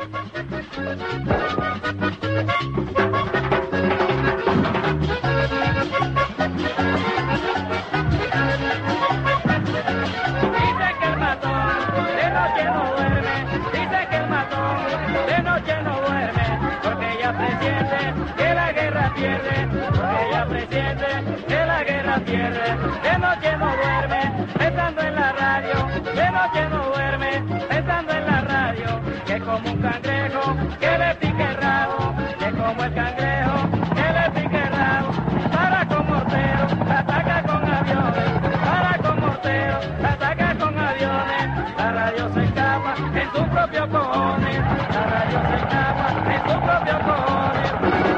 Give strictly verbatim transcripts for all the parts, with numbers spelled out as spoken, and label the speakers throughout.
Speaker 1: De noche no duerme, pensando en la radio. De noche no duerme, pensando en la radio. Que como un cangrejo que le pique el rabo. Que como el cangrejo que le pique el rabo. Para con mortero, la ataca con aviones. Para con mortero, la ataca con aviones. La radio se escapa en sus propios cojones. La radio se escapa en sus propios cojones.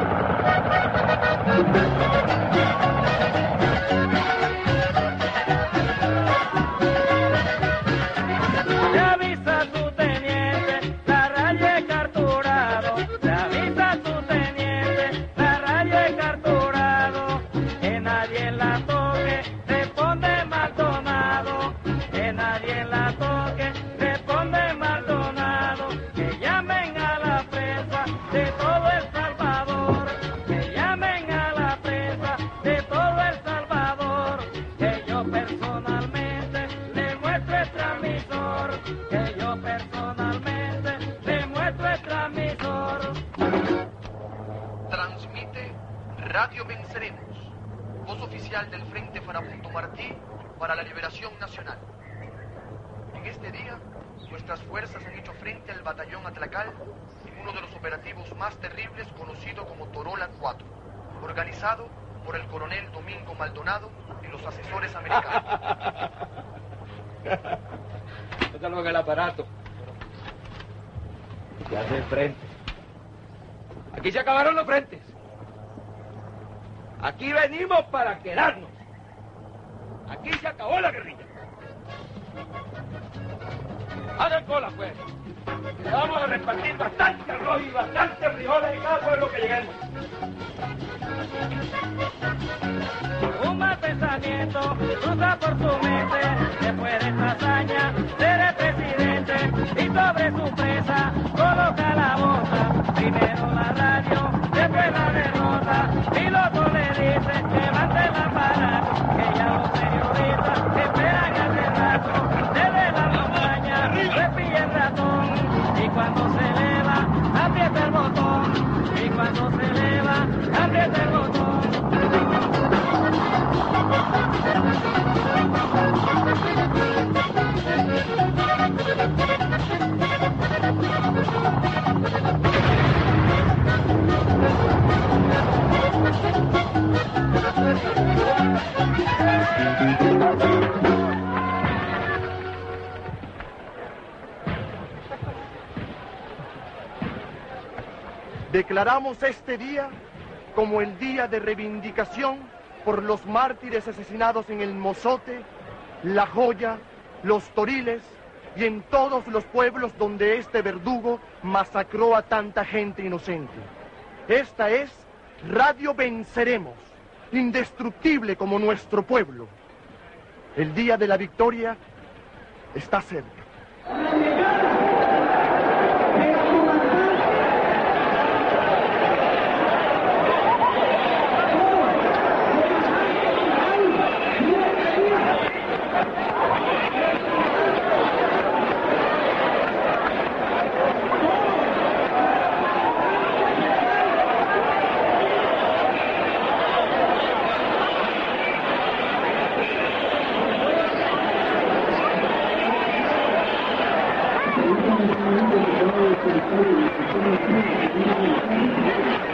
Speaker 2: Radio Venceremos, voz oficial del Frente Farabundo Martí para la Liberación Nacional. En este día, nuestras fuerzas han hecho frente al batallón Atlacal en uno de los operativos más terribles conocido como Torola cuatro, organizado por el coronel Domingo Maldonado y los asesores americanos.
Speaker 3: Esto es lo que el aparato. Ya hace frente. Aquí se acabaron los frentes. Aquí venimos para quedarnos. Aquí se acabó la guerrilla. Hagan cola, pues. Le vamos a repartir bastante arroz y bastante frijoles en cada pueblo que lleguemos.
Speaker 1: Un mal pensamiento cruza por su mente. Después de esta hazaña, seré presidente. Y sobre su presa, coloca la boca. Primero la radio, después la derrota. Y luego le dice, levante la parada. Que ya los periodistas esperan hace rato. Desde la montaña, se pilla el ratón. Y cuando se eleva, aprieta el botón. Y cuando se eleva, aprieta el botón.
Speaker 4: Declaramos este día como el día de reivindicación por los mártires asesinados en el Mozote, La Joya, Los Toriles y en todos los pueblos donde este verdugo masacró a tanta gente inocente. Esta es Radio Venceremos, indestructible como nuestro pueblo. El día de la victoria está cerca.
Speaker 5: Thank you.